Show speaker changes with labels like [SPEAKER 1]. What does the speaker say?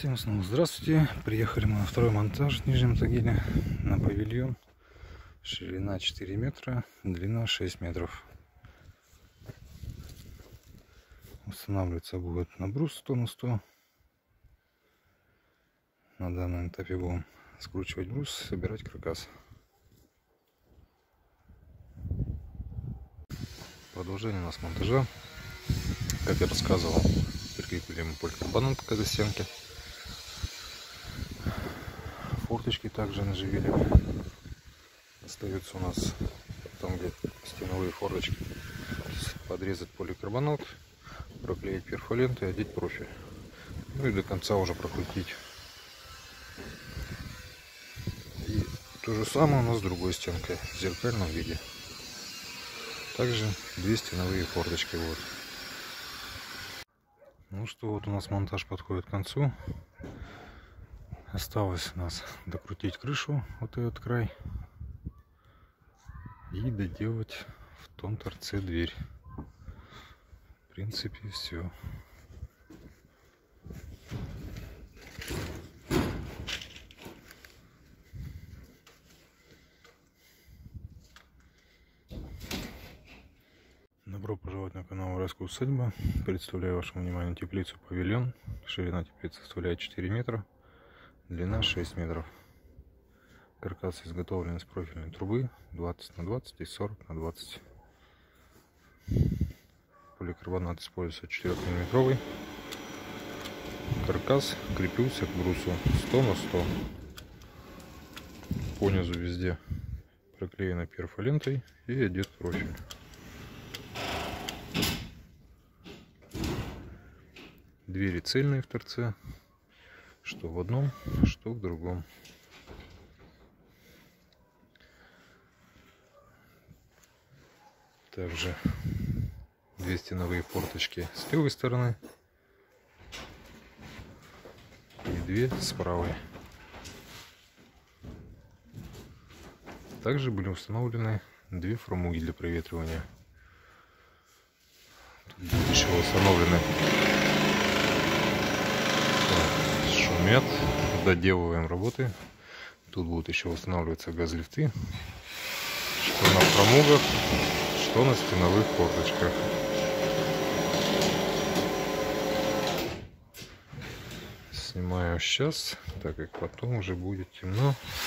[SPEAKER 1] Всем снова здравствуйте. Приехали мы на второй монтаж в Нижнем Тагиле на павильон. Ширина 4 метра, длина 6 метров. Устанавливаться будет на брус 100 на 100. На данном этапе будем скручивать брус, собирать каркас. Продолжение у нас монтажа. Как я рассказывал, прикрепили мы поликарбонат к этой стенке. Форточки также наживили. Остается у нас там, где стеновые форточки, подрезать поликарбонат, проклеить перфоленты и одеть профиль. Ну и до конца уже прокрутить. И то же самое у нас с другой стенкой в зеркальном виде. Также две стеновые форточки. Вот. Ну что, вот у нас монтаж подходит к концу. Осталось у нас докрутить крышу, вот этот край, и доделать в том торце дверь. В принципе, все. Добро пожаловать на канал Уральская усадьба. Представляю вашему вниманию теплицу павильон. Ширина теплицы составляет 4 метра. Длина 6 метров. Каркас изготовлен из профильной трубы 20 на 20 и 40 на 20. Поликарбонат используется 4-миллиметровый. Каркас крепился к брусу 100 на 100. По низу везде проклеено перфолентой и одет профиль. Двери цельные в торце. Что в одном, что в другом. Также две стеновые форточки с левой стороны и две с правой. Также были установлены две фрамуги для проветривания. Тут будет еще установлены. Шумят, доделываем работы. Тут будут еще устанавливаться газлифты, что на фрамугах, что на стеновых форточках. Снимаю сейчас, так как потом уже будет темно.